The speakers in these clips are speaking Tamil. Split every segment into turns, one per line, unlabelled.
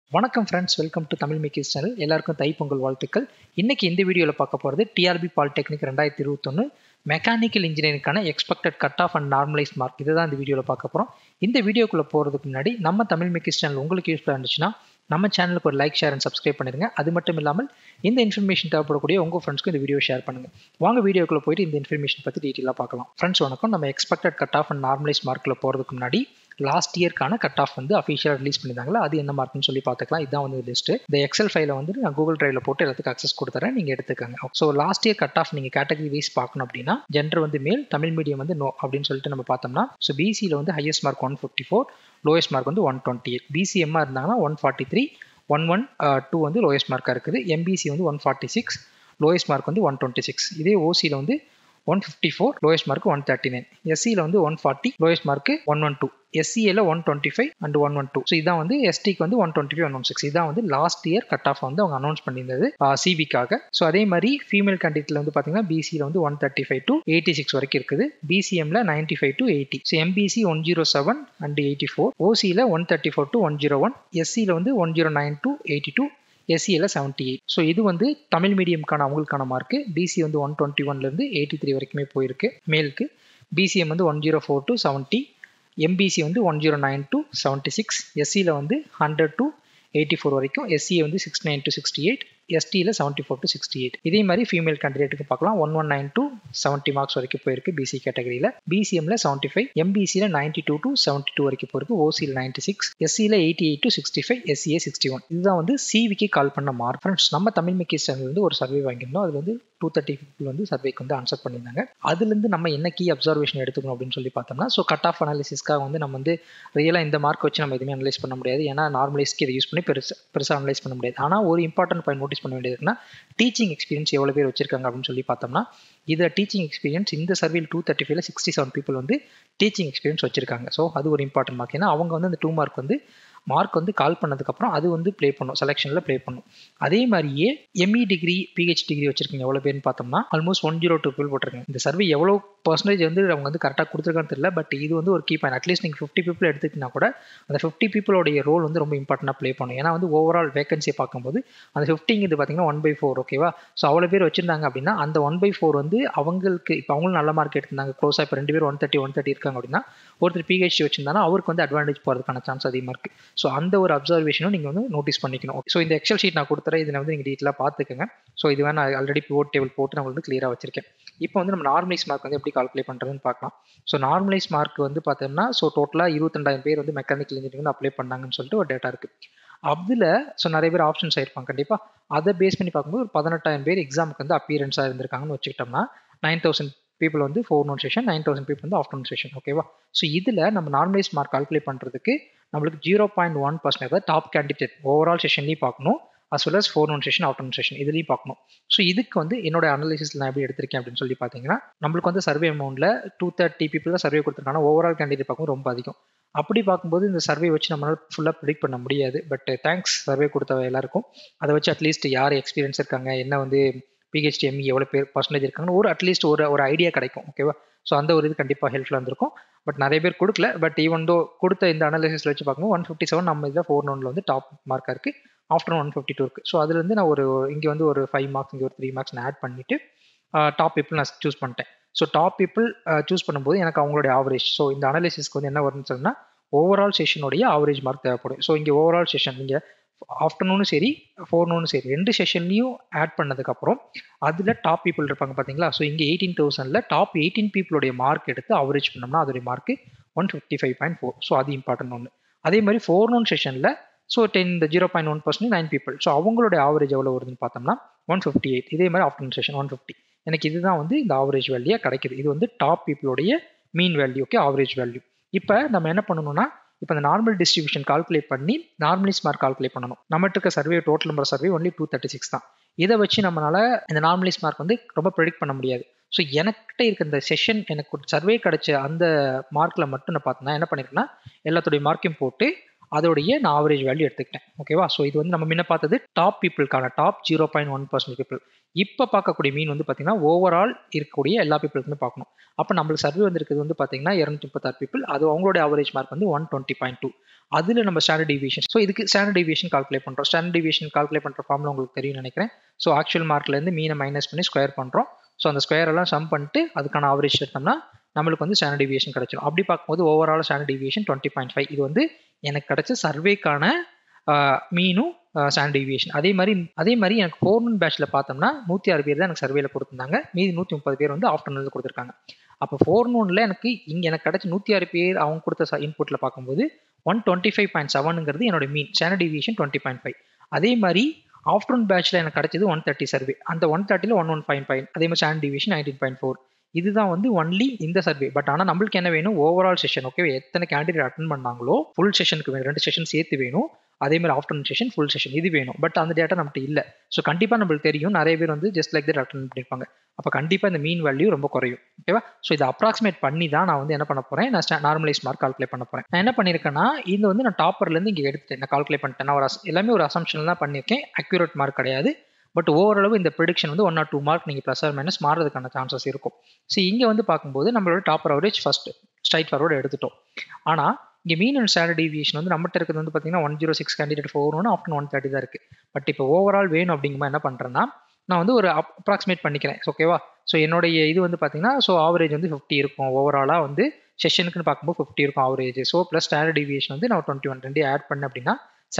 வணக்கம் ஃப்ரெண்ட்ஸ், வெல்கம் டு தமிழ் மேக்கீஸ் சேனல். எல்லாருக்கும் தைப்பொங்கல் வாழ்த்துக்கள். இன்னைக்கு இந்த வீடியோவில் பார்க்க போகிறது TRB Polytechnic 2021 மெக்கானிக்கல் இன்ஜினியரிங்கான expected cut off and normalise mark. இதுதான் இந்த வீடியோவில் பார்க்க போகிறோம். இந்த வீடியோக்குள்ளே போகிறதுக்கு முன்னாடி நம்ம தமிழ் மேக்கீஸ் சேனல் உங்களுக்கு யூஸ்ஃபுல்லாக இருந்துச்சுன்னா நம்ம சேனலுக்கு ஒரு லைக், ஷேர் அண்ட் சப்ஸ்கிரைப் பண்ணிடுங்க. அது மட்டும் இல்லாமல் இந்த இன்ஃபர்மேஷன் தேவைப்படக்கூடிய உங்கள் ஃப்ரெண்ட்ஸ்க்கு இந்த வீடியோ ஷேர் பண்ணுங்கள். வாங்க வீடியோக்குள்ளே போயிட்டு இந்த இன்ஃபர்மேஷன் பற்றி டீட்டெயிலாக பார்க்கலாம். ஃப்ரெண்ட்ஸ் வணக்கம். நம்ம expected cut off and normalise மார்க்கில் போகிறதுக்கு முன்னாடி லாஸ்ட் இயர்க்கான கட் ஆஃப் வந்து அஃபிஷியலாக ரிலீஸ் பண்ணியிருந்தாங்களா, அது என்ன மார்க்னு சொல்லி பார்த்துக்கலாம். இதுதான் வந்து லிஸ்ட்டு. இந்த எக்ஸல் ஃபைலை வந்து நான் கூகுள் டிரைவில் போட்டு எல்லாத்துக்கும் அக்சஸ் கொடுத்துறேன், நீங்கள் எடுத்துக்கோங்க. So last year cut off நீங்கள் கேட்டகரி வைஸ் பார்க்கணும் அப்படின்னா ஜென்டர் வந்து மேல், தமிழ் மீடியம் வந்து நோ அப்படின்னு சொல்லிட்டு நம்ம பார்த்தோம்னா, ஸோ பிசியில் வந்து ஹையஸ்ட் மார்க் 154, லோயஸ்ட் மார்க் வந்து 128. பிசிஎம்மாக இருந்தாங்கன்னா 143, 112 வந்து லோயஸ்ட் மார்க்காக இருக்குது. எம்பிசி வந்து 146, லோயஸ்ட் மார்க் வந்து 126. இதே ஓசியில் வந்து 154, லோயஸ்ட் மார்க் 139. எஸ்சியில் வந்து 140, லோயஸ்ட் மார்க் 112. எஸ்சிஏல 125 அண்ட் 112. ஸோ இதான் வந்து எஸ்டிக்கு வந்து 125, 116. இதான் வந்து லாஸ்ட் இயர் கட் ஆஃப் வந்து அவங்க அனௌன்ஸ் பண்ணியிருந்தது சிவிக்காக. ஸோ அதே மாதிரி ஃபீமேல் கேண்டிடேட்ல வந்து பார்த்தீங்கன்னா பிசியில் வந்து 135 to 86 வரைக்கும் இருக்குது. பிசிஎம்ல 95 to 80. So MBC 107 and 84. ஓசியில் 134 to 101. எஸ்சியில் வந்து 109 to 82. எஸ்சியில் 78. ஸோ இது வந்து தமிழ் மீடியம்கான அவங்களுக்கான மார்க்கு. பிசி வந்து 121லேருந்து 83 வரைக்குமே போயிருக்கு மேலுக்கு. பிசிஎம் வந்து 104 to 70. எம்பிசி வந்து 109 to 76. எஸ்சியில் வந்து 100 to 84 வரைக்கும். எஸ்சிஏ வந்து 69 to 68. எஸ்டியில் 74 to 68. இதே மாதிரி ஃபீமேல் கேண்டிடேட்டுக்கு பார்க்கலாம். 119 to 70 மார்க்ஸ் வரைக்கும் போயிருக்கு பிசி கேட்டகரியில். பிசிஎம்ல 75, எம்பிசியில் 92 to 72 வரைக்கும் போயிருக்கு. ஓசியில் 96, எஸ்சியில் 88 to 65, எஸ்சிஏ 61. இதுதான் வந்து சிவிக்கு கால் பண்ண மார்க். ஃப்ரெண்ட்ஸ், நம்ம தமிழ் மேக்கீஸ் சேனல் வந்து ஒரு சர்வே வாங்கியிருந்தோம். அதில் வந்து 230 people வந்து சர்வேக்கு வந்து ஆன்சர் பண்ணியிருந்தாங்க. அதுலேருந்து நம்ம என்ன கீ அப்சர்வேஷன் எடுத்துக்கணும் அப்படின்னு சொல்லி பார்த்தோம்னா, ஸோ கட் ஆஃப் அனாலிசிஸ்க்காக வந்து நம்ம வந்து ரியலாக இந்த மார்க் வச்சு நம்ம எதுவுமே அனலைஸ் பண்ண முடியாது. ஏன்னா நார்மலைஸ்க்கு இதை யூஸ் பண்ணி பெருசாக அனலைஸ் பண்ண முடியாது. ஆனால் ஒரு இம்பார்ட்டன்ட் பாயிண்ட் நோட்டீஸ் பண்ண வேண்டியதுன்னா, டீச்சிங் எக்ஸ்பீரியன்ஸ் எவ்வளோ பேர் வச்சிருக்காங்க அப்படின்னு சொல்லி பார்த்தோம்னா, இதில் டீச்சிங் எக்ஸ்பீரியன்ஸ் இந்த சர்வேயில் 235ல் 67 people வந்து டீச்சிங் எக்ஸ்பீரியன்ஸ் வச்சிருக்காங்க. ஸோ அது ஒரு இம்பார்ட்டன்ட் மார்க். ஏன்னா அவங்க வந்து அந்த 2 மார்க் வந்து கால் பண்ணதுக்கப்புறம் அது வந்து ப்ளே பண்ணும், செலெக்ஷனில் ப்ளே பண்ணும். அதே மாதிரியே எம்இ டிகிரி, பிஹெச் டிகிரி வச்சிருக்கீங்க எவ்வளோ பேர்னு பார்த்தோம்னா ஆல்மோஸ்ட் 102 people போட்டிருக்காங்க. இந்த சர்வே எவ்வளோ பர்சன்டேஜ் வந்து அவங்க வந்து கரெக்டாக கொடுத்துருக்கான்னு தெரியல. பட் இது வந்து ஒரு கீ பாயிண்ட். அட்லீஸ்ட் நீங்கள் 50 people எடுத்துக்கிட்டா கூட அந்த 50 peopleோடைய ரோல் வந்து ரொம்ப இம்பார்ட்டண்டாக ப்ளே பண்ணும். ஏன்னா வந்து ஓவரால் வேகன்சியை பார்க்கும்போது அந்த 50ங்கிறது பார்த்தீங்கன்னா 1/4, ஓகேவா? ஸோ அவ்வளோ பேர் வச்சிருந்தாங்க அப்படின்னா அந்த 1/4 வந்து அவங்களுக்கு இப்போ அவங்களும் நல்ல மார்க் எடுத்திருந்தாங்க. க்ளோஸாக இப்போ 2 பேர் 130 இருக்காங்க அப்படின்னா ஒருத்தர் பிஹெச்டி வச்சிருந்தாங்கன்னா அவருக்கு வந்து அட்வான்டேஜ் போகிறதுக்கான சான்ஸ் அதிகமாக இருக்குது. ஸோ அந்த ஒரு அப்சர்வேஷனும் நீங்கள் வந்து நோட்டீஸ் பண்ணிக்கணும். ஸோ இந்த எக்ஸல் ஷீட் நான் கொடுத்துறேன், இதில் வந்து நீங்கள் டீட்டெயிலாக பார்த்துக்கோங்க. ஸோ இது வேணா ஆல்ரெடி பிவோட் டேபிள் போட்டு நான் வந்து கிளியராக வச்சிருக்கேன். இப்போ வந்து நம்ம நார்மலைஸ் மார்க் வந்து எப்படி கால்குலேட் பண்ணுறதுன்னு பார்க்கலாம். ஸோ நார்மலைஸ் மார்க் வந்து பார்த்தோம்னா, ஸோ டோட்டலாக 22,000 பேர் வந்து மெக்கானிக்கல் இன்ஜினியரிங் வந்து அப்ளை பண்ணாங்கன்னு சொல்லிட்டு ஒரு டேட்டா இருக்குது. அதில் ஸோ நிறைய பேர் ஆப்ஷன்ஸ் ஆயிருப்பாங்க கண்டிப்பாக. அதை பேஸ் பண்ணி பார்க்கும்போது ஒரு 18,000 பேர் எக்ஸாமுக்கு வந்து அப்பியரன்ஸாக இருந்திருக்காங்கன்னு வச்சுக்கிட்டோம்னா 9,000 people வந்து ஃபோர்நூன் செஷன், 9,000 people வந்து ஆஃப்டர்நூன் செஷன், ஓகேவா? ஸோ இதில் நம்ம நார்மலைஸ் மார்க் கால்குலேட் பண்ணுறதுக்கு நம்மளுக்கு 0.1% டாப் கேண்டிடேட் ஓவரால் செஷன்லையும் பார்க்கணும், as well as forenoon session, afternoon session இதுலையும் பார்க்கணும். ஸோ இதுக்கு வந்து என்னோட அனாலிசிஸில் நான் எப்படி எடுத்திருக்கேன் அப்படின்னு சொல்லி பார்த்தீங்கன்னா, நம்மளுக்கு வந்து சர்வே அமௌண்ட்டில் 230 people தான் சர்வே கொடுத்துருக்காங்க. ஓவரால் கேண்டிடேட் பார்க்கும்போது ரொம்ப அதிகம். அப்படி பார்க்கும்போது இந்த சர்வே வச்சு நம்மளால் ஃபுல்லாக ப்ரிடிக்ட் பண்ண முடியாது. பட் தேங்க்ஸ் சர்வே கொடுத்த எல்லாருக்கும். அதை வச்சு அட்லீஸ்ட் யார் எக்ஸ்பீரியன்ஸ் இருக்காங்க, என்ன வந்து பிஹெச்டி, எம்இ எவ்வளோ பேர் பர்சன்டேஜ் இருக்காங்கன்னு ஒரு அட்லீஸ்ட் ஒரு ஐடியா கிடைக்கும், ஓகேவா? ஸோ அந்த ஒரு இது கண்டிப்பாக ஹெல்ப்ஃபுல்லாக இருந்திருக்கும். பட் நிறைய பேர் கொடுக்கல. பட் ஈவன் தோ கொடுத்த இந்த அனாலிசிஸில் வச்சு பார்க்கும்போது 157 நம்ம இதில் ஃபோர்நூனில் வந்து டாப் மார்க்காக இருக்குது. ஆஃப்டர்நூன் 152 இருக்குது. ஸோ அதுலேருந்து நான் இங்கே வந்து ஒரு 5 marks, இங்கே ஒரு 3 marks நான் ஆட் பண்ணிவிட்டு டாப் பீப்புள் நான் சூஸ் பண்ணிட்டேன். ஸோ டாப் பீப்புள் சூஸ் பண்ணும்போது எனக்கு அவங்களுடைய ஆவரேஜ், ஸோ இந்த அனாலிசிஸ்க்கு வந்து என்ன வரும்னு சொன்னால் ஓவரால் செஷனுடைய ஆவரேஜ் மார்க் தேவைப்படும். ஸோ இங்கே ஓவரால் செஷன் நீங்கள் ஆஃப்டர்நூனும் சரி ஃபோர்நூனும் சரி 2 செஷன்லையும் ஆட் பண்ணதுக்கப்புறம் அதில் டாப் பீப்புள் இருப்பாங்க பார்த்தீங்களா? ஸோ இங்கே 18,000ல் டாப் 18 peopleோடைய மார்க் எடுத்து அவரேஜ் பண்ணோம்னா அதோடைய மார்க்கு 155.4. ஸோ அது இம்பார்ட்டன்ட் ஒன்று. அதே மாதிரி ஃபோர்நூன் செஷனில் ஸோ 0.1% 9 people. ஸோ அவங்களுடைய ஆவரேஜ் எவ்வளோ வருதுன்னு பார்த்தோம்னா 158. இதே மாதிரி ஆஃப்டர்நூன் செஷன் 150. எனக்கு இதுதான் வந்து இந்த ஆவரேஜ் வேல்யூ கிடைக்குது. இது வந்து டாப் பீப்புளோடைய mean value, okay, average value. இப்போ நம்ம என்ன பண்ணணும்னா, இப்போ இந்த நார்மல் டிஸ்ட்ரிபியூஷன் கால்குலேட் பண்ணி நார்மலைஸ் மார்க் கால்குலேட் பண்ணணும். நம்மகிட்ட இருக்க survey total number survey only 236 தான். இதை வச்சு நம்மளால இந்த நார்மலைஸ் மார்க் வந்து ரொம்ப ப்ரெடிக்ட் பண்ண முடியாது. ஸோ எனக்கிட்ட இருக்க இந்த செஷன் எனக்கு ஒரு சர்வே கிடைச்ச அந்த மார்க்கில் மட்டும் நான் பார்த்தேன்னா என்ன பண்ணியிருக்கேன்னா, எல்லாத்துடைய மார்க்கையும் போட்டு அதோடைய நான் ஆவரேஜ் வேல்யூ எடுத்துக்கிட்டேன். ஓகேவா? ஸோ இது வந்து நம்ம முன்ன பார்த்தது டாப் பீப்புளுக்கான டாப் 0.1% பீப்புள். இப்போ பார்க்கக்கூடிய மீன் வந்து பார்த்தீங்கன்னா ஓவரால் இருக்கக்கூடிய எல்லா பீப்புளுக்குமே பார்க்கணும். அப்போ நம்மளுக்கு சர்வே வந்திருக்கிறது வந்து பார்த்தீங்கன்னா 236 பீப்புள். அது அவங்களோட ஆவரேஜ் மார்க் வந்து 120.2. அதில் நம்ம ஸ்டாண்டர்ட் டிவியேஷன். ஸோ இதுக்கு ஸ்டாண்டர்ட் டிவியேஷன் கால்குலேட் பண்ணுறோம். ஸ்டாண்டர்ட் டிவியேஷன் கால்குலேட் பண்ணுற ஃபார்முலா உங்களுக்கு தெரியும் நினைக்கிறேன். ஸோ ஆக்சுவல் மார்க்லேருந்து மீனை மைனஸ் பண்ணி ஸ்கொயர் பண்ணுறோம். ஸோ அந்த ஸ்கொயர் எல்லாம் சம் பண்ணிட்டு அதுக்கான ஆவரேஜ் எடுத்தோம்னா நம்மளுக்கு வந்து ஸ்டாண்டர்ட் டிவியேஷன் கிடைச்சிடும். அப்படி பார்க்கும்போது ஓவரால் ஸ்டாண்டர்ட் டிவியேஷன் 20.5. இது வந்து எனக்கு கிடைச்ச சர்வேக்கான மீனும் ஸ்டாண்டர்ட் டிவியேஷன். அதே மாதிரி எனக்கு 4 பேட்ச்ல பார்த்தோம்னா 106 பேர் தான் எனக்கு சர்வேல கொடுத்துருந்தாங்க. மீதி 130 பேர் வந்து ஆஃப்டர்நூன்ல கொடுத்துருக்காங்க. அப்போ 4 எனக்கு கிடைச்ச 106 பேர் அவங்க கொடுத்த இன்புட்ல பார்க்கும்போது 125.7ங்கிறது என்னோட மீன். Standard deviation 20.5. அதே மாதிரி ஆஃப்டர்நூன் பேட்ச்ல எனக்கு கிடைச்சது 130 சர்வே. அந்த 130ல 115. அதே மாதிரி ஸ்டாண்டர்ட் டிவியேஷன் 19.4. இதுதான் வந்து ஒன்லி இந்த சர்வே. பட் ஆனால் நம்மளுக்கு என்ன வேணும், ஓவரால் செஷன். ஓகே, எத்தனை கேண்டிடேட் அட்டன் பண்ணாங்களோ ஃபுல் செஷனுக்கு வேணும், 2 செஷன் சேர்த்து வேணும். அதே மாதிரி ஆஃப்டர்நூன் செஷன் ஃபுல் செஷன் இது வேணும். பட் அந்த டேட்டா நம்மகிட்ட இல்லை. ஸோ கண்டிப்பாக நம்மளுக்கு தெரியும் நிறைய பேர் வந்து ஜஸ்ட் லைக் தட் அட்டன் பண்ணியிருப்பாங்க. அப்போ கண்டிப்பாக இந்த மீன் வேல்யூ ரொம்ப குறையும். ஓகேவா? ஸோ இதை அப்ராக்சிமேட் பண்ணி தான் நான் வந்து என்ன பண்ண போறேன், நான் நார்மலைஸ் மார்க் கால்குலேட் பண்ண போறேன். நான் என்ன பண்ணியிருக்கேன்னா, இது வந்து நான் டாப்பர்லேருந்து இங்கே எடுத்துட்டேன், நான் கால்குலேட் பண்ணிட்டேன். நான் எல்லாமே ஒரு அசம்ஷன் தான் பண்ணியிருக்கேன், அக்யூரேட் மார்க் கிடையாது. பட் ஓவரளவு இந்த ப்ரெடிக்ஷன் வந்து 1 or 2 மார்க் நீங்கள் ப்ளஸ் ஆர் மைனஸ் மாறதுக்கான சான்சஸ் இருக்கும். ஸோ இங்கே வந்து பார்க்கும்போது நம்மளோட topper average first straight forward எடுத்துட்டோம். ஆனால் இங்கே மீன் அண்ட் ஸ்டாண்டர்ட் டிவியேஷன் வந்து நம்மகிட்ட இருக்கிறது வந்து பார்த்தீங்கன்னா 106 கேண்டிடேட் 4 ஆஃப்டர் 130 தான் இருக்குது. பட் இப்போ ஓவரால் வேணும் அப்படிங்கும்போது என்ன பண்ணுறேன்னா, நான் வந்து ஒரு அப்ராக்சிமேட் பண்ணிக்கிறேன். ஓகேவா? ஸோ என்னுடைய இது வந்து பார்த்தீங்கன்னா, ஸோ ஆவரேஜ் வந்து 50 இருக்கும். ஓவராலாக வந்து செஷனுக்குன்னு பார்க்கும்போது 50 இருக்கும் average. So plus standard deviation வந்து நான் 21 ரெண்டு ஆட் பண்ணேன் அப்படின்னா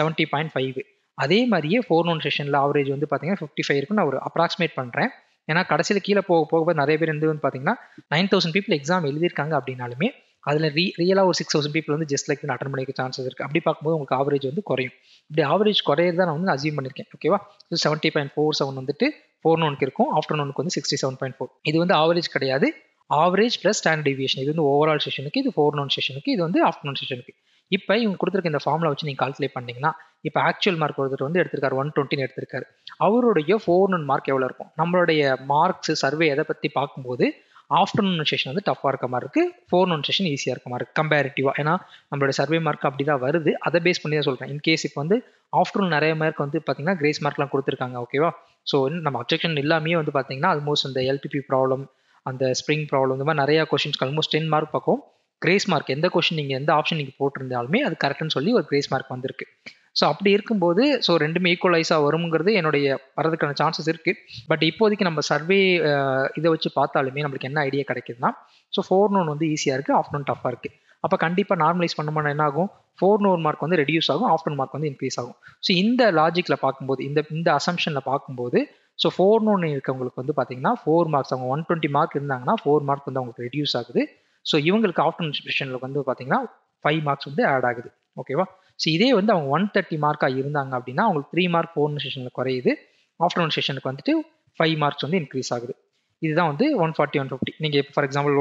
70.5. அதே மாதிரியே 4 செஷனில் ஆவரேஜ் வந்து பார்த்தீங்கன்னா 55 இருக்கும். நான் ஒரு அப்ராக்சிமேட் பண்ணுறேன். ஏன்னா கடைசியில் கீழே போக நிறைய பேர் வந்து பார்த்தீங்கன்னா 9000 பீப்புள் எக்ஸாம் எழுதியிருக்காங்க அப்படின்னாலுமே அதில் ரியலாக ஒரு 6000 பீப்புள் வந்து ஜஸ்ட் லைக் அட்டன் பண்ணிக்க சான்சஸ் இருக்குது. அப்படி பார்க்கும்போது உங்களுக்கு ஆவரேஜ் வந்து குறையும். இப்படி ஆவரேஜ் குறையதான் நான் வந்து அசியூம் பண்ணியிருக்கேன். ஓகேவா? ஸோ 70.47 வந்துட்டு 4 இருக்கும், ஆஃப்டர்நூனுக்கு வந்து 67.4. இது வந்து ஆவரேஜ் கிடையாது, ஆவரேஜ் ப்ளஸ் ஸ்டாண்டர்ட் டிவியேஷன். இது வந்து ஓவரால் செஷனுக்கு, இது 4 செஷனுக்கு, இது வந்து ஆஃப்டர்நூன் செஷனுக்கு. இப்போ இவங்க கொடுத்துருக்க இந்த ஃபார்முலா வச்சு நீங்கள் கால்குலேட் பண்ணிங்கன்னா, இப்போ ஆக்சுவல் மார்க் ஒருத்தர் வந்து எடுத்திருக்காரு 120 எடுத்திருக்காரு. அவருடைய 4 மார்க் எவ்வளோ இருக்கும்? நம்மளுடைய மார்க்ஸ் சர்வே எதை பற்றி பார்க்கும்போது ஆஃப்டர்நூன் செஷன் வந்து டஃப்பாக இருக்க மாதிரி இருக்குது, 4 செஷன் ஈஸியாக இருக்க மாதிரி இருக்குது கம்பேரிட்டிவாக. ஏன்னா நம்மளோட சர்வே மார்க் அப்படி தான் வருது, அதை பேஸ் பண்ணி தான் சொல்கிறேன். இன்கேஸ் இப்போ வந்து ஆஃப்டர்நூன் நிறைய மார்க் வந்து பார்த்தீங்கன்னா கிரேஸ் மார்க்லாம் கொடுத்துருக்காங்க. ஓகேவா? ஸோ நம்ம அப்ஜெக்ஷன் எல்லாமே வந்து பார்த்தீங்கன்னா ஆல்மோஸ்ட் அந்த எல்பிபி ப்ராப்ளம், அந்த ஸ்ப்ரிங் ப்ராப்ளம், இந்த மாதிரி நிறையா கொஷின்ஸ்க்கு ஆல்மோஸ்ட் 10 மார்க் பக்கம் கிரேஸ் மார்க். எந்த கொஷின் நீங்கள் எந்த ஆப்ஷன் நீங்கள் போட்டிருந்தாலுமே அது கரெக்ட்னு சொல்லி ஒரு கிரேஸ் மார்க் வந்திருக்கு. ஸோ அப்படி இருக்கும்போது ஸோ ரெண்டுமே ஈக்குவலைஸாக வருங்கிறது என்னுடைய வரதுக்கான சான்சஸ் இருக்குது. பட் இப்போதைக்கு நம்ம சர்வே இதை வச்சு பார்த்தாலுமே நம்மளுக்கு என்ன ஐடியா கிடைக்குதுன்னா, ஸோ 4 வந்து ஈஸியாக இருக்குது, ஆஃப்டர்நூன் டஃப்பாக இருக்குது. அப்போ கண்டிப்பாக நார்மலைஸ் பண்ணோம்னா என்ன ஆகும், 4 மார்க் வந்து ரெடியூஸ் ஆகும், ஆஃப்டர்நூன் மார்க் வந்து இன்க்ரீஸ் ஆகும். ஸோ இந்த லாஜிக்கில் பார்க்கும்போது, இந்த அசம்ஷனில் பார்க்கும்போது, ஸோ 4 இருக்கவங்களுக்கு வந்து பார்த்தீங்கன்னா 4 மார்க்ஸ், அவங்க 120 மார்க் இருந்தாங்கன்னா 4 மார்க் வந்து அவங்களுக்கு ரெடியூஸ் ஆகுது. ஸோ இவங்களுக்கு ஆஃப்டர்நூன் செஷனில் வந்து பார்த்தீங்கன்னா 5 மார்க்ஸ் வந்து ஆட் ஆகுது. ஓகேவா? ஸோ இதே வந்து அவங்க 130 மார்க்காக இருந்தாங்க அப்படின்னா அவங்களுக்கு 3 மார்க் 4 செஷனில் குறையுது, ஆஃப்டர்நூன் செஷனுக்கு வந்துட்டு 5 மார்க்ஸ் வந்து இன்க்ரீஸ் ஆகுது. இதுதான் வந்து 140 150. நீங்கள் இப்போ ஃபார் எக்ஸாம்பிள்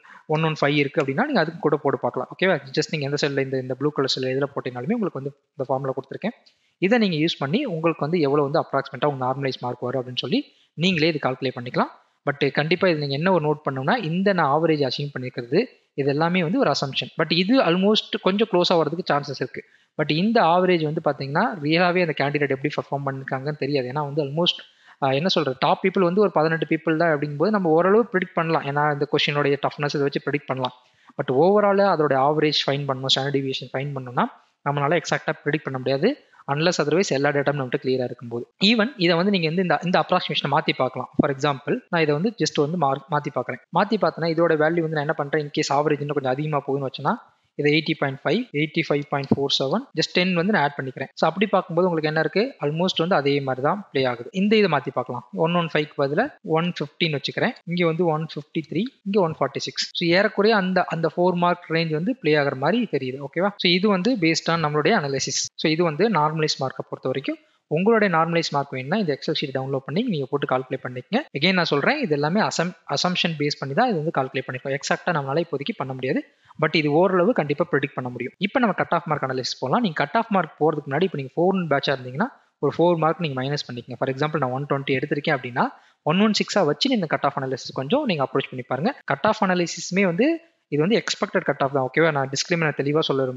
115 இருக்குது அப்படின்னா நீங்கள் அதுக்கு கூட போட்டு பார்க்கலாம். ஓகேவா? ஜஸ்ட் நீங்கள் எந்த செல்லில் இந்த ப்ளூ கலர் செல்லில் எதில் போட்டிங்கனாலுமே உங்களுக்கு வந்து இந்த ஃபார்முலா கொடுத்துருக்கேன். இதை நீங்கள் யூஸ் பண்ணி உங்களுக்கு வந்து எவ்வளோ வந்து அப்ராக்சிமேட்டாக உங்கள் நார்மலைஸ் மார்க் வரும் அப்படின்னு சொல்லி நீங்களே இது கால்குலேட் பண்ணிக்கலாம். பட் கண்டிப்பாக இது நீங்கள் என்ன ஒரு நோட் பண்ணணும்னா, இந்த நான் ஆவரேஜ் அச்சீவ் பண்ணியிருக்கிறது இது எல்லாமே வந்து ஒரு அசம்ஷன். பட் இது ஆல்மோஸ்ட் கொஞ்சம் க்ளோஸாக வரதுக்கு சான்சஸ் இருக்குது. பட் இந்த ஆவரேஜ் வந்து பார்த்தீங்கன்னா ரியலாகவே அந்த கேண்டிடேட் எப்படி பர்ஃபார்ம் பண்ணியிருக்காங்கன்னு தெரியாது. ஏன்னா வந்து ஆல்மோஸ்ட் என்ன சொல்கிறது, டாப் பீப்புள் வந்து ஒரு 18 பீப்புள் தான் அப்படிங்கும்போது நம்ம ஓரளவு ப்ரிடிக்ட் பண்ணலாம். ஏன்னா இந்த கொஸ்டினோடைய டஃப்னஸ் இதை வச்சு ப்ரிடிக்ட் பண்ணலாம். பட் ஓவராலாக அதோட ஆவரேஜ் ஃபைன் பண்ணணும், ஸ்டாண்டர்ட் டிவியேஷன் ஃபைன் பண்ணணும்னா நம்மளால எக்ஸாக்டாக ப்ரிடிக்ட் பண்ண முடியாது, அன்லஸ் அதர்வைஸ் எல்லா டேட்டாவும் நம்மகிட்ட கிளியராக இருக்கும்போது. ஈவன் இதை வந்து நீங்கள் வந்து இந்த அப்ராக்சிமேஷனை மாற்றி பார்க்கலாம். ஃபார் எக்ஸாம்பிள் நான் இதை வந்து ஜஸ்ட் வந்து மாற்றி பார்க்குறேன். மாற்றி பார்த்தேன்னா இதோட வேல்யூ வந்து நான் என்ன பண்ணுறேன், இன்கேஸ் ஆவரேஜ் இன்னும் கொஞ்சம் அதிகமாக போகுதுன்னு வச்சேன்னா இதை 80.5 85.47 ஜஸ்ட் 10 வந்து நான் ஆட் பண்ணிக்கிறேன். ஸோ அப்படி பார்க்கும்போது உங்களுக்கு என்ன இருக்குது, ஆல்மோஸ்ட் வந்து அதே மாதிரி தான் ப்ளே ஆகுது. இந்த இதை மாற்றி பார்க்கலாம். 115க்கு பதிலாக 115 வச்சுக்கிறேன். இங்கே வந்து 153, இங்கே 146. ஸோ ஏறக்குறைய அந்த 4 மார்க் ரேஞ்ச் வந்து ப்ளே ஆகிற மாதிரி தெரியுது. ஓகேவா? ஸோ இது வந்து பேஸ்ட் ஆன் நம்மளுடைய அனாலிசிஸ். ஸோ இது வந்து நார்மலைஸ் மார்க்கை பொறுத்த வரைக்கும். உங்களுடைய நார்மலைஸ் மார்க் வேணும்னா இந்த எக்ஸல் ஷீட் டவுன்லோட் பண்ணி நீங்கள் போட்டு கால்குலேட் பண்ணிக்கங்க. எகைன் நான் சொல்கிறேன், இது எல்லாமே அசம்ஷன் பேஸ் பண்ணி தான் இது வந்து கால்குலேட் பண்ணிருக்கோம். எக்ஸாக்டாக நம்மளால இப்போதைக்கு பண்ண முடியாது, பட் இது ஓரளவு கண்டிப்பாக ப்ரெடிக்ட் பண்ண முடியும். இப்போ நம்ம கட் ஆஃப் மார்க் அனாலிசிஸ் போகலாம். நீங்கள் கட் ஆஃப் மார்க் போகிறதுக்கு முன்னாடி இப்போ நீங்கள் 4 பேட்சாக இருந்தீங்கன்னா ஒரு 4 மார்க் நீங்கள் மைனஸ் பண்ணிக்கங்க. ஃபார் எக்ஸாம்பிள் நான் 120 எடுத்திருக்கேன் அப்படின்னா 116 வச்சு நீங்கள் கட் ஆஃப் அனாலிசிஸ் கொஞ்சம் நீங்கள் அப்ரோச் பண்ணி பாருங்க. கட் ஆஃப் அனாலிசிஸ்மே வந்து இது வந்து எக்ஸ்பெக்டட் கட் ஆஃப் தான். ஓகேவா? நான் டிஸ்க்ளைமர் தெளிவாக சொல்ல விரும்புகிறேன்.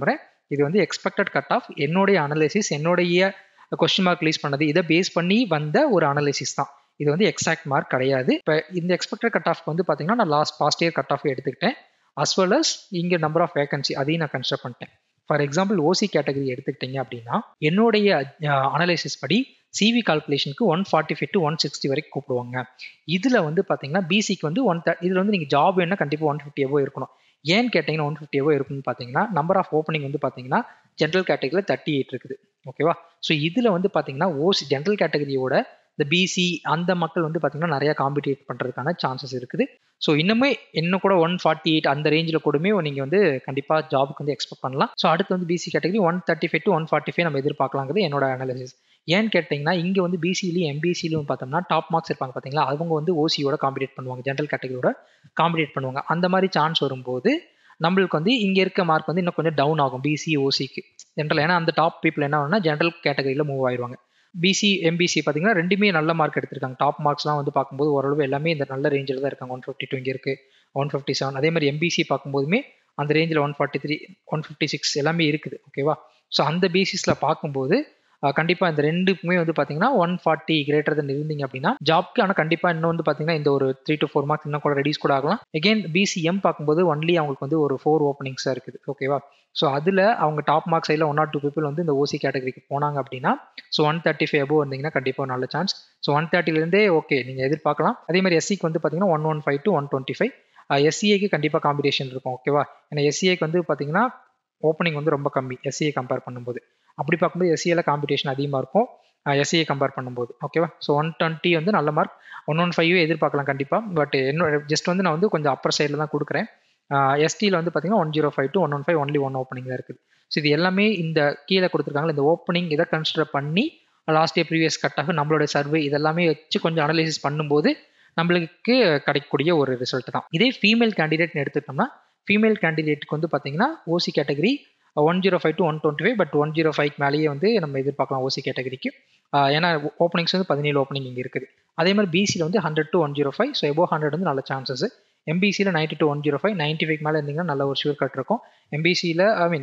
இது வந்து எக்ஸ்பெக்டட் கட் ஆஃப், என்னுடைய அனலைசிஸ், என்னுடைய கொஸ்டின் மார்க் ரிலீஸ் பண்ணது, இதை பேஸ் பண்ணி வந்த ஒரு அனலைசிஸ் தான். இது வந்து எக்ஸாக்ட் மார்க் கிடையாது. இப்போ இந்த எக்ஸ்பெக்டட் கட் ஆஃப் வந்து பார்த்தீங்கன்னா நான் பாஸ்ட் இயர் கட் ஆஃப் எடுத்துக்கிட்டேன், அஸ் வெல் அஸ் இங்கே நம்பர் ஆஃப் வேகன்சி அதையும் நான் கன்சிடர் பண்ணிட்டேன். ஃபார் எக்ஸாம்பிள் ஓசி கேட்டகரி எடுத்துக்கிட்டீங்க அப்படின்னா என்னுடைய அனலைசிஸ் படி சிவி கால்குலேஷனுக்கு 145 to 160 வரைக்கும் கூப்பிடுவாங்க. இதில் வந்து பார்த்தீங்கன்னா பிசிக்கு வந்து இதில் வந்து நீங்கள் ஜாப் வேணுன்னா கண்டிப்பாக 150 எபோ இருக்கணும். ஏன்னு கேட்டிங்கன்னா 150 எபோ இருக்குன்னு பார்த்தீங்கன்னா நம்பர் ஆஃப் ஓப்பனிங் வந்து பார்த்தீங்கன்னா ஜென்ரல் கேட்டகரியில் 38 இருக்குது. ஓகேவா? ஸோ இதில் வந்து பார்த்தீங்கன்னா ஓசி ஜென்ரல் கேட்டகரியோட இந்த பிசி அந்த மக்கள் வந்து பார்த்தீங்கன்னா நிறையா காம்படிட் பண்ணுறதுக்கான சான்சஸ் இருக்குது. ஸோ இன்னும் கூட 148 அந்த ரேஞ்சில் கூடமே நீங்கள் வந்து கண்டிப்பாக ஜாபுக்கு வந்து எக்ஸ்பெக்ட் பண்ணலாம். ஸோ அடுத்து வந்து பிசி கேட்டகரி 135 to 145 நம்ம எதிர்பார்க்கலாங்கிறது என்னோட அனாலிசிஸ். ஏன்னு கேட்டிங்கன்னா இங்கே வந்து பிசிலையும் எம்பிசிலையும் பார்த்தோம்னா டாப் மார்க்ஸ் இருப்பாங்க பார்த்தீங்களா, அவங்க வந்து ஓசியோட காம்படிட் பண்ணுவாங்க, ஜென்ரல் கேட்டகரியோட காம்படிட் பண்ணுவாங்க. அந்த மாதிரி சான்ஸ் வரும்போது நம்மளுக்கு வந்து இங்கே இருக்க மார்க் வந்து இன்னும் கொஞ்சம் டவுன் ஆகும் பிசி ஓசிக்கு ஜென்ரல். ஏன்னா அந்த டாப் பீப்புள் என்ன ஆகும்னா ஜென்ரல் கேட்டகரியில் மூவ் ஆயிடுவாங்க. பிசி எம்பிசி பார்த்தீங்கன்னா ரெண்டுமே நல்ல மார்க் எடுத்திருக்காங்க. டாப் மார்க்ஸ்லாம் வந்து பார்க்கும்போது ஓரளவு எல்லாமே இந்த நல்ல ரேஞ்சில் தான் இருக்காங்க. 152 இங்கே இருக்குது, 157. அதே மாதிரி எம்பிசி பார்க்கும்போதுமே அந்த ரேஞ்சில் 143, 156 எல்லாமே இருக்குது. ஓகேவா? ஸோ அந்த பேசிஸில் பார்க்கும்போது கண்டிப்பாக இந்த ரெண்டுக்குமே வந்து பார்த்தீங்கன்னா 140 கிரேட்டர் தன் இருந்தீங்க அப்படின்னா ஜாப்க்கு. ஆனால் கண்டிப்பாக இன்னும் வந்து பார்த்தீங்கன்னா இந்த ஒரு 3 to 4 மார்க்ஸ் இன்னும் கூட ரெடியூஸ் கூட ஆகலாம். எகெயின் பிசிஎம் பார்க்கும்போது ஒன்லி அவங்களுக்கு வந்து ஒரு 4 ஓப்பனிங்ஸாக இருக்குது. ஓகேவா? ஸோ அதில் அவங்க டாப் மார்க் சைடில் 1 or 2 பீப்புள் வந்து இந்த ஓசி கேட்டகரிக்கு போனாங்க அப்படின்னா ஸோ 135 எபோ இருந்தீங்கன்னா கண்டிப்பாக நல்ல சான்ஸ். ஸோ 130லேருந்தே ஓகே நீங்கள் எதிர்பார்க்கலாம். அதே மாதிரி எஸ்சிக்கு வந்து பார்த்தீங்கன்னா 115 to 125. எஸ்சிஏக்கு கண்டிப்பாக காம்படிஷன் இருக்கும். ஓகேவா? ஏன்னா எஸ்சிஏக்கு வந்து பார்த்தீங்கன்னா ஓப்பனிங் வந்து ரொம்ப கம்மி எஸ்சிஏ கம்பேர் பண்ணும்போது. அப்படி பார்க்கும்போது எஸ்சிஏல காம்படிஷன் அதிகமாக இருக்கும் எஸ்சிஏ கம்பேர் பண்ணும்போது. ஓகேவா? ஸோ 120 வந்து நல்ல மார்க். 115 எதிர்பார்க்கலாம் கண்டிப்பாக. பட் என்னோட ஜஸ்ட் வந்து நான் வந்து கொஞ்சம் அப்பர் சைடில் தான் கொடுக்குறேன். எஸ்டியில் வந்து பார்த்தீங்கன்னா 105 to 115 ஒன்லி 1 ஓப்பனிங் தான் இருக்குது. ஸோ இது எல்லாமே இந்த கீழே கொடுத்துருக்காங்களா இந்த ஓப்பனிங் இதை கன்சிடர் பண்ணி last year previous cut off நம்மளோட சர்வே இதெல்லாமே வச்சு கொஞ்சம் அனலைசிஸ் பண்ணும்போது நம்மளுக்கு கிடைக்கக்கூடிய ஒரு ரிசல்ட் தான். இதே ஃபீமேல் கேண்டிடேட்னு எடுத்துட்டோம்னா ஃபீமேல் கேண்டிடேட்டுக்கு வந்து பார்த்தீங்கன்னா ஓசி கேட்டகரி 105 to 125, பட் 105 மேலேயே வந்து நம்ம எதிர்பார்க்கலாம் ஓசி கேட்டகரிக்கு. ஏன்னா ஓப்பனிங்ஸ் வந்து 17 ஓப்பனிங் இங்கே இருக்குது. அதே மாதிரி பிசியில் வந்து 100 to 105, ஸோ எபோ 100 வந்து நல்ல சான்சஸ். எம்பிசியில் 90 to 105, 95 மேலே இருந்தீங்கன்னா நல்ல ஒரு ஷூர் கட் இருக்கும். எம்பிசியில்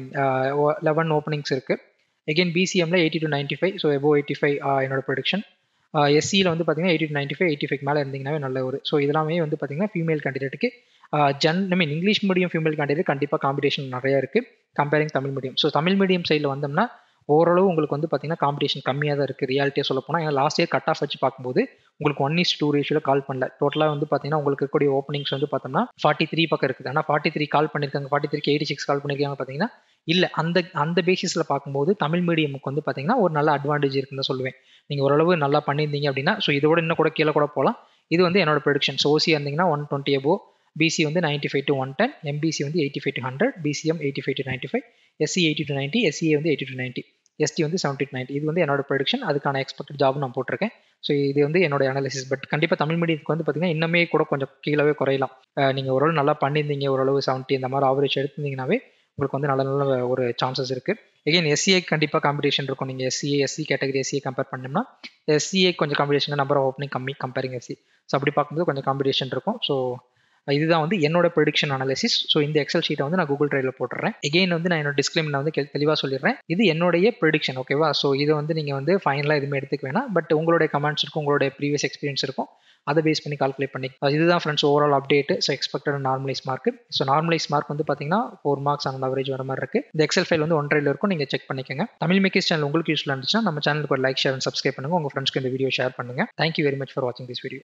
11 ஓப்பனிங்ஸ் இருக்குது. எகெயின் பிசிஎம்ல 80 to 95, ஸோ எபோ 85 என்னோட ப்ரொடிக்ஷன். எஸ்சியில் வந்து பார்த்தீங்கன்னா 80 to 95, 85 மேலே இருந்தீங்கன்னாவே நல்ல ஒரு. ஸோ இதெல்லாமே வந்து பார்த்தீங்கன்னா ஃபீமேல் கேண்டிடேட்டுக்கு இங்கிலீஷ் மீடியம் ஃபீமேல் கேண்டிடேட் கண்டிப்பாக காம்படிஷன் நிறையா இருக்குது comparing Tamil medium. So Tamil medium சைடில் வந்தோம்னா ஓரளவு உங்களுக்கு வந்து பார்த்தீங்கன்னா காம்படிஷன் கம்மியாக தான் இருக்குது ரியாலிட்டியாக சொல்ல போனால். ஏன்னா லாஸ்ட் இயர் கட் ஆஃப் வச்சு பார்க்கும்போது உங்களுக்கு 1:2 ரேஷியோவில் கால் பண்ணல. டோட்டலாக வந்து பார்த்தீங்கன்னா உங்களுக்கு இருக்கக்கூடிய ஓப்பனிங்ஸ் வந்து பார்த்தோம்னா 43 பக்கம் இருக்குது. ஆனால் 43 கால் பண்ணியிருக்காங்க, 43க்கு 86 கால் பண்ணியிருக்காங்க பார்த்தீங்கன்னா இல்லை. அந்த பேசிஸில் பார்க்கும்போது தமிழ் மீடியமுக்கு வந்து பார்த்தீங்கன்னா ஒரு நல்ல அட்வான்டேஜ் இருக்குன்னு தான் சொல்லுவேன். நீங்கள் ஓரளவு நல்லா பண்ணியிருந்தீங்க அப்படின்னா ஸோ இதோட இன்னும் கூட கீழே கூட போகலாம். இது வந்து என்னோட ப்ரெடிக்ஷன். ஓசியாக இருந்தீங்கன்னா 120 எபோ, பிசி வந்து 95 to 110, எம்பிசி வந்து 85 to 100, BCM 85 to 95, SC 80 to 90, SCA வந்து 80 to 90, எஸ்டி வந்து 70 to 90. இது வந்து என்னோட ப்ரெடிக்ஷன். அதுக்கான எக்ஸ்பெக்டட் ஜாப் நான் போட்டிருக்கேன். ஸோ இது வந்து என்னோட அனாலிசிஸ். பட் கண்டிப்பாக தமிழ் மீடியத்துக்கு வந்து பார்த்தீங்கன்னா இன்னுமே கூட கொஞ்சம் கீழவே குறையலாம். நீங்கள் ஓரளவு நல்லா பண்ணியிருந்தீங்க, ஓரளவு 70 இந்த மாதிரி ஆவரேஜ் எடுத்திருந்தீங்கன்னாவே உங்களுக்கு வந்து நல்ல நல்ல ஒரு சான்சஸ் இருக்குது. எகைன் எஸ்சிஏ கண்டிப்பாக காம்படிஷன் இருக்கும். நீங்கள் எஸ்சி கேட்டகரி எஸ்சிஏ கம்பேர் பண்ணோம்னா எஸ்சிஏ கொஞ்சம் காம்படிஷன், நம்பர் ஆஃப் ஓப்பனிங் கம்மி கம்பேரிங் எஸ்சி. ஸோ அப்படி பார்க்கும்போது கொஞ்சம் காம்படிஷன் இருக்கும். ஸோ இதுதான் வந்து என்னோட ப்ரெடிக்ஷன் அனாலிசிஸ். ஸோ இந்த எக்ஸல் ஷீட்டை வந்து நான் கூகுள் டிரைவில் போட்டுறேன். எகெயின் வந்து நான் என்னோட டிஸ்க்ளைமர் வந்து தெளிவாக சொல்லிடுறேன். இது என்னுடைய ப்ரெடிக்ஷன். ஓகேவா? ஸோ இதை வந்து நீங்கள் வந்து ஃபைனலாக எதுவுமே எடுத்துக்க வேணாம். பட் உங்களுடைய கமெண்ட்ஸ் இருக்கும், உங்களுடைய ப்ரீவியஸ் எக்ஸ்பீரியன்ஸ் இருக்கும், அதை பேஸ் பண்ணி கால்குலேட் பண்ணி இதுதான் friends overall update. So expected normalise mark. So normalise mark வந்து பார்த்தீங்கன்னா 4 மார்க்ஸ் அந்த அவரேஜ் வர மாதிரி இருக்குது. இந்த எக்ஸல் ஃபைல் வந்து 1 இருக்கும், நீங்கள் செக் பண்ணிக்கோங்க. தமிழ் மேக்கர்ஸ் சேனல் உங்களுக்கு யூஸ்ஃபுல்லாக இருந்துச்சுன்னா நம்ம சேனலுக்கு ஒரு லைக், ஷேர் அண்ட் சப்ஸ்கிரைப் பண்ணுங்கள். உங்கள் ஃப்ரெண்ட்ஸ்க்கு இந்த வீடியோ ஷேர் பண்ணுங்கள். தேங்க்யூ வெரி மச் ஃபார் வாட்சிங் திஸ் வீடியோ.